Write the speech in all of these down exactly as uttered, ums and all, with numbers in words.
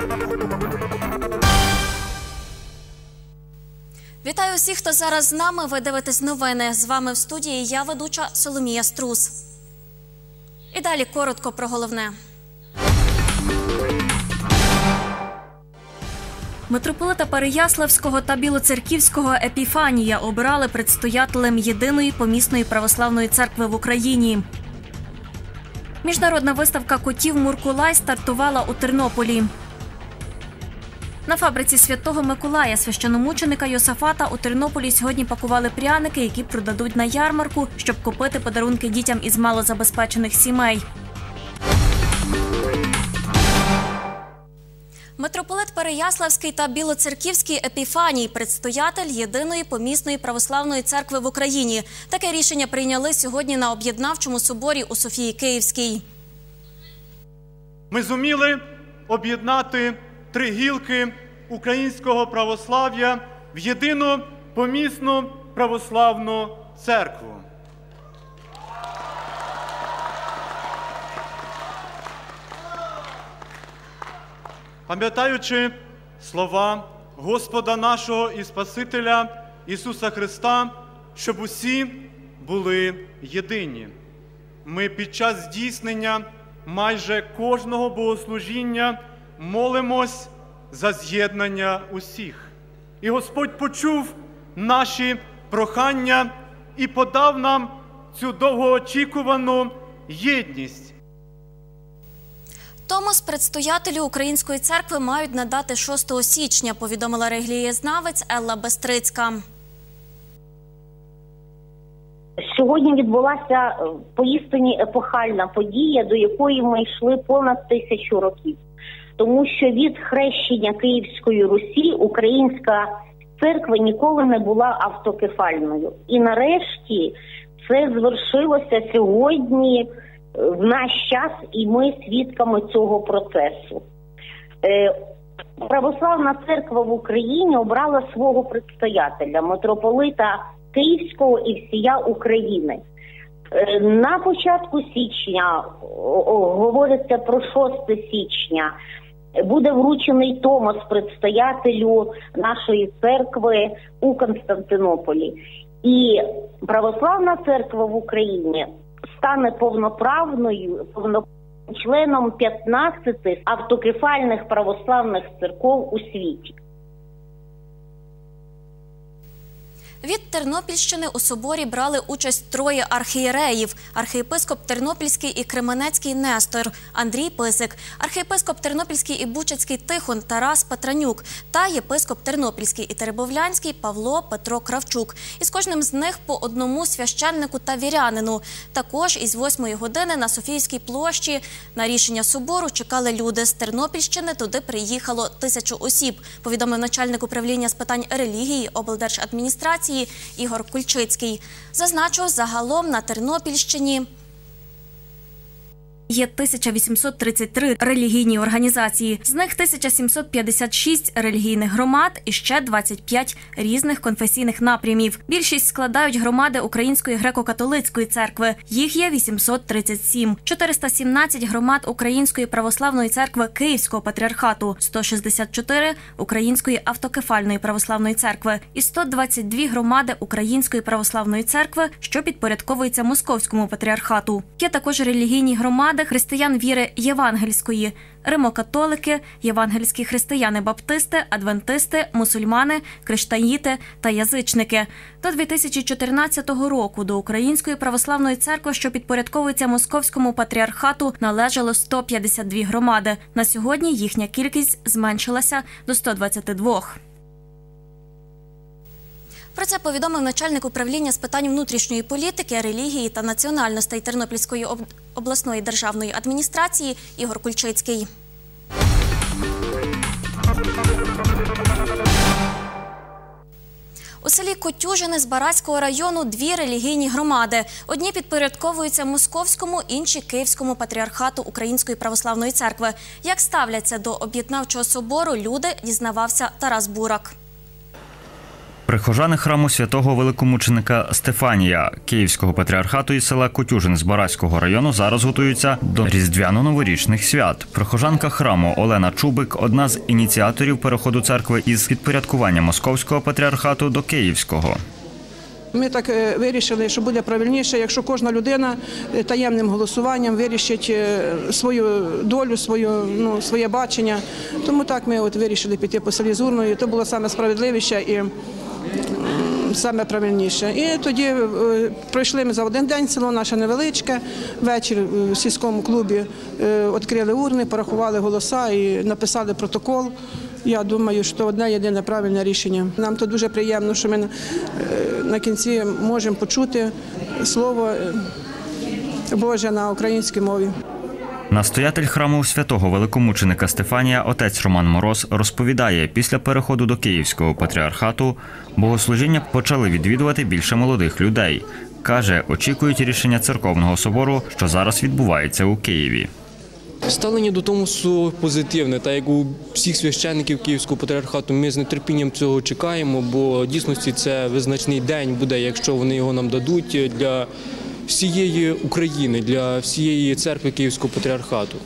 Вітаю усіх, хто зараз з нами. Ви дивитесь новини. З вами в студії я, ведуча Соломія Струс. І далі коротко про головне. Митрополита Переяславського та Білоцерківського Епіфанія обирали предстоятелем єдиної помісної православної церкви в Україні. Міжнародна виставка котів «Муркулай» стартувала у Тернополі. На фабриці Святого Миколая священомученика Йосафата у Тернополі сьогодні пакували пряники, які продадуть на ярмарку, щоб купити подарунки дітям із малозабезпечених сімей. Митрополит Переяславський та Білоцерківський Епіфаній – предстоятель єдиної помісної православної церкви в Україні. Таке рішення прийняли сьогодні на об'єднавчому соборі у Софії Київській. Ми зуміли об'єднати три гілки українського православ'я в єдину помісну православну церкву. Пам'ятаючи слова Господа нашого і Спасителя Ісуса Христа, щоб усі були єдині, ми під час здійснення майже кожного богослужіння молимось за з'єднання усіх. І Господь почув наші прохання і подав нам цю довгоочікувану єдність. Томос предстоятелю Української церкви мають надати шостого січня, повідомила релігієзнавець Елла Бестрицька. Сьогодні відбулася поістині епохальна подія, до якої ми йшли понад тисячу років. Тому що від хрещення Київської Русі українська церква ніколи не була автокефальною. І нарешті це звершилося сьогодні в наш час, і ми свідками цього процесу. Православна церква в Україні обрала свого предстоятеля, митрополита Київського і всія України. На початку січня, говориться про шосте січня, буде вручений Томос предстоятелю нашої церкви у Константинополі. І православна церква в Україні стане повноправною, повноправним членом п'ятнадцяти автокефальних православних церков у світі. Від Тернопільщини у соборі брали участь троє архієреїв – архієпископ Тернопільський і Кременецький Нестор Андрій Писик, архієпископ Тернопільський і Бучацький Тихон Тарас Петранюк та єпископ Тернопільський і Теребовлянський Павло Петро Кравчук. Із кожним з них по одному священнику та вірянину. Також із восьмої години на Софійській площі на рішення собору чекали люди. З Тернопільщини туди приїхало тисячу осіб, повідомив начальник управління з питань релігії облдержадміністрації Ігор Кульчицький. Зазначу, загалом на Тернопільщині є тисяча вісімсот тридцять три релігійні організації, з них тисяча сімсот п'ятдесят шість релігійних громад і ще двадцять п'ять різних конфесійних напрямів. Більшість складають громади Української греко-католицької церкви, їх є вісімсот тридцять сім, чотириста сімнадцять громад Української православної церкви Київського патріархату, сто шістдесят чотири Української автокефальної православної церкви і сто двадцять дві громади Української православної церкви, що підпорядковуються Московському патріархату. Є також релігійні громади християн віри євангельської, римокатолики, євангельські християни-баптисти, адвентисти, мусульмани, криштаїти та язичники. До дві тисячі чотирнадцятого року до Української православної церкви, що підпорядковується Московському патріархату, належало сто п'ятдесят дві громади. На сьогодні їхня кількість зменшилася до ста двадцяти двох. Про це повідомив начальник управління з питань внутрішньої політики, релігії та національностей Тернопільської обласної державної адміністрації Ігор Кульчицький. У селі Котюжини з Барацького району дві релігійні громади. Одні підпорядковуються Московському, інші – Київському патріархату Української православної церкви. Як ставляться до об'єднавчого собору люди, дізнавався Тарас Бурак. Прихожани храму святого великомученика Стефанія Київського патріархату із села Котюжин Збаразького району зараз готуються до різдвяно-новорічних свят. Прихожанка храму Олена Чубик – одна з ініціаторів переходу церкви із підпорядкування Московського патріархату до Київського. Ми так вирішили, що буде правильніше, якщо кожна людина таємним голосуванням вирішить свою долю, свою, ну, своє бачення. Тому так ми от вирішили піти по селі з урною. Це було саме справедливіше і саме правильніше. І тоді пройшли ми за один день, село наше невеличке, ввечері в сільському клубі відкрили урни, порахували голоса і написали протокол. Я думаю, що одне єдине правильне рішення. Нам то дуже приємно, що ми на кінці можемо почути слово Боже на українській мові. Настоятель храму святого великомученика Стефанія отець Роман Мороз розповідає, після переходу до Київського патріархату богослужіння почали відвідувати більше молодих людей. Каже, очікують рішення церковного собору, що зараз відбувається у Києві. Ставлення до Томосу позитивне, та як у всіх священників Київського патріархату ми з нетерпінням цього чекаємо, бо в дійсності це визначний день буде, якщо вони його нам дадуть, для всієї України, для всієї церкви Київського патріархату.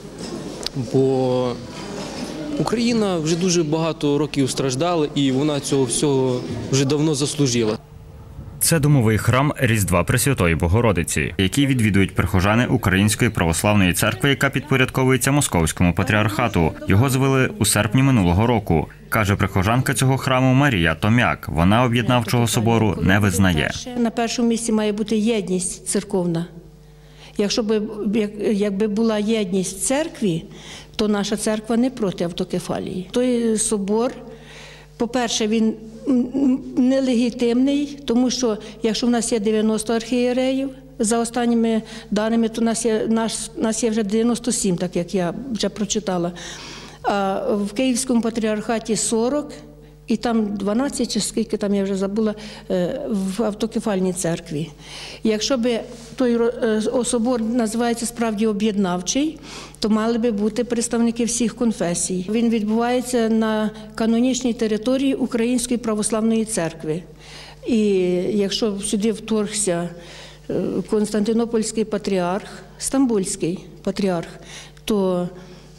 Бо Україна вже дуже багато років страждала і вона цього всього вже давно заслужила. Це домовий храм Різдва Пресвятої Богородиці, який відвідують прихожани Української православної церкви, яка підпорядковується Московському патріархату. Його звели у серпні минулого року, каже прихожанка цього храму Марія Том'як. Вона об'єднавчого собору не визнає. На першому місці має бути єдність церковна. Якщо б, якби була єдність в церкві, то наша церква не проти автокефалії. Той собор, по-перше, він нелегітимний, тому що якщо в нас є дев'яносто архієреїв, за останніми даними, то у нас є, нас, нас є вже дев'яносто сім, так як я вже прочитала. А в Київському патріархаті сорок, і там дванадцять, чи скільки там, я вже забула, в автокефальній церкві. Якщо б той собор називається справді об'єднавчий, то мали би бути представники всіх конфесій. Він відбувається на канонічній території Української православної церкви. І якщо сюди вторгся Константинопольський патріарх, Стамбульський патріарх, то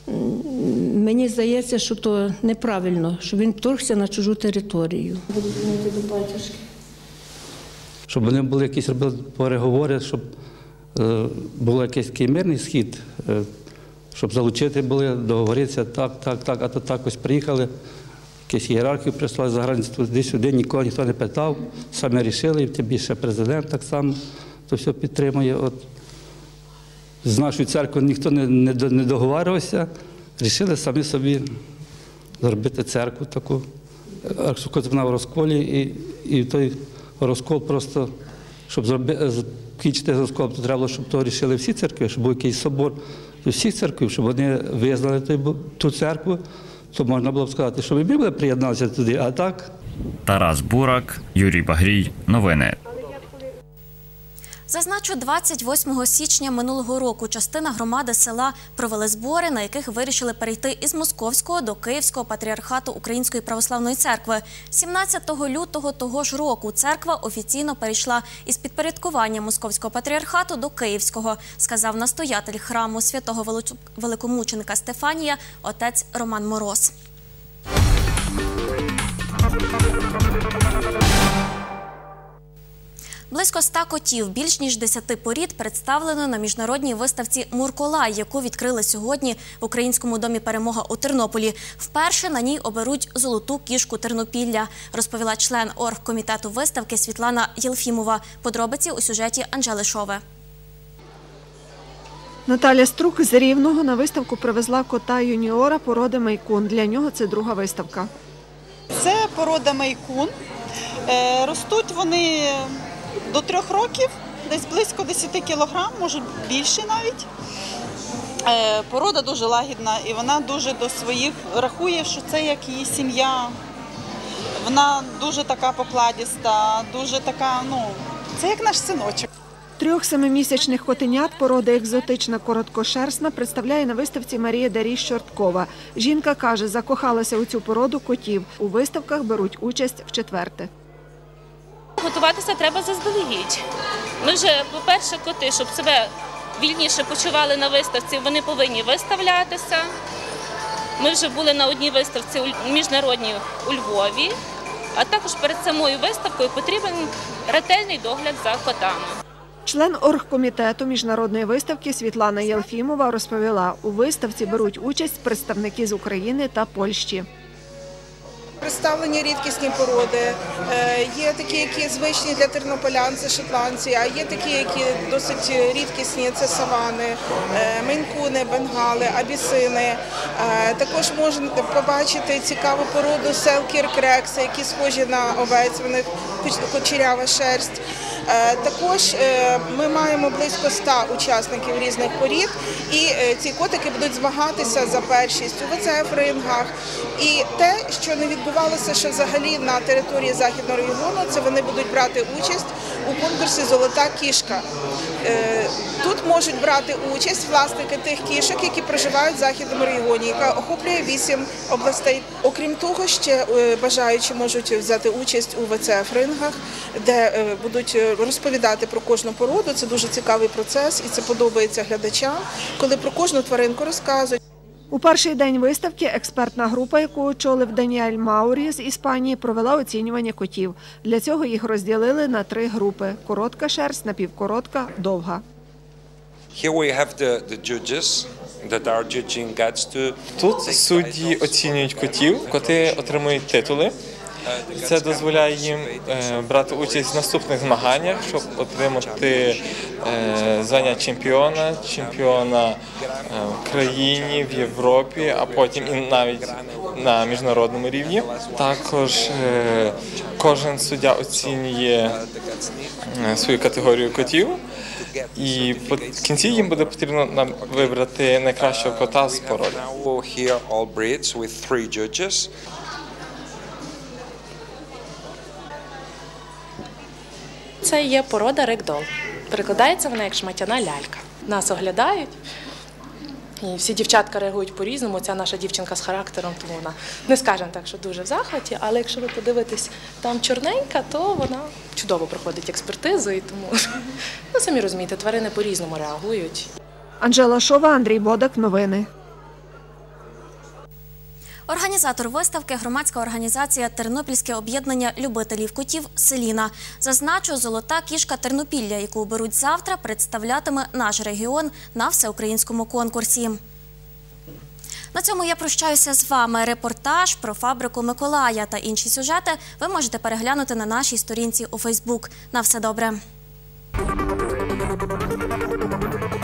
мені здається, що то неправильно, що він вторгся на чужу територію. Буду дзвонити до батюшки. Щоб вони були якісь робили переговори, щоб е, був якийсь такий мирний схід, е, щоб залучити були, договоритися, так, так, так, а то так ось приїхали, якісь ієрархію прислали за границю, туди-сюди, нікого ніхто не питав, самі вирішили, і тим більше президент так само то все підтримує. От. З нашою церквою ніхто не, не, не договарювався, вирішили самі собі зробити церкву таку, вона в розколі, і, і той розкол просто, щоб закінчити розкол, то треба було, щоб то вирішили всі церкви, щоб був якийсь собор всіх церквів, щоб вони визнали ту, ту церкву, то можна було б сказати, що ми були приєдналися туди, а так. Тарас Бурак, Юрій Багрій. Новини. Зазначу, двадцять восьмого січня минулого року частина громади села провели збори, на яких вирішили перейти із Московського до Київського патріархату Української православної церкви. сімнадцятого лютого того ж року церква офіційно перейшла із підпорядкування Московського патріархату до Київського, сказав настоятель храму святого великомученика Стефанія отець Роман Мороз. Близько ста котів, більш ніж десяти порід представлено на міжнародній виставці «Мурколай», яку відкрили сьогодні в Українському домі «Перемога» у Тернополі. Вперше на ній оберуть золоту кішку Тернопілля, розповіла член оргкомітету виставки Світлана Єлфімова. Подробиці у сюжеті Анжели Шове. Наталя Струк з Рівного на виставку привезла кота юніора породи Мейкун. Для нього це друга виставка. Це порода Мейкун. Ростуть вони до трьох років, десь близько десяти кілограм, може більше навіть. Порода дуже лагідна і вона дуже до своїх рахує, що це як її сім'я. Вона дуже така покладіста, дуже така, ну, це як наш синочок. Трьох семимісячних котенят породи екзотична короткошерстна представляє на виставці Марія Даріж-Чорткова. Жінка каже, закохалася у цю породу котів. У виставках беруть участь вчетверте. Готуватися треба заздалегідь. Ми вже, по-перше, коти, щоб себе вільніше почували на виставці, вони повинні виставлятися. Ми вже були на одній виставці міжнародній у Львові, а також перед самою виставкою потрібен ретельний догляд за котами. Член оргкомітету міжнародної виставки Світлана Єлфімова розповіла, у виставці беруть участь представники з України та Польщі. Представлені рідкісні породи, є такі, які звичні для тернополян, це шотландці, а є такі, які досить рідкісні, це савани, мейн-куни, бенгали, абісини. Також можна побачити цікаву породу селкір-крекси, які схожі на овець, в них кучерява шерсть. Також ми маємо близько ста учасників різних порід, і ці котики будуть змагатися за першість у ве це еф рингах. І те, що не відбувалося ще взагалі на території Західного регіону, це вони будуть брати участь у конкурсі «Золота кішка». Тут можуть брати участь власники тих кішок, які проживають в Західному регіоні, яка охоплює вісім областей. Окрім того, ще бажаючі можуть взяти участь у ве це еф рингах, де будуть розповідати про кожну породу. Це дуже цікавий процес і це подобається глядачам, коли про кожну тваринку розказують. У перший день виставки експертна група, яку очолив Даніель Маурі з Іспанії, провела оцінювання котів. Для цього їх розділили на три групи – коротка шерсть, напівкоротка, довга. Тут судді оцінюють котів, коти отримують титули. Це дозволяє їм брати участь в наступних змаганнях, щоб отримати звання чемпіона, чемпіона в країні, в Європі, а потім і навіть на міжнародному рівні. Також кожен суддя оцінює свою категорію котів, і в кінці їм буде потрібно вибрати найкращого кота з породи. Це є порода регдол. Перекладається вона як шматяна лялька. Нас оглядають, і всі дівчатка реагують по-різному. Ця наша дівчинка з характером, тому вона не скажемо так, що дуже в захваті, але якщо ви подивитесь, там чорненька, то вона чудово проходить експертизу, і тому, ну самі розумієте, тварини по-різному реагують. Анжела Шова, Андрій Бодак, новини. Організатор виставки – громадська організація «Тернопільське об'єднання любителів котів» «Селіна». Зазначу, «Золота кішка Тернопілля», яку оберуть завтра, представлятиме наш регіон на всеукраїнському конкурсі. На цьому я прощаюся з вами. Репортаж про фабрику Миколая та інші сюжети ви можете переглянути на нашій сторінці у Фейсбук. На все добре!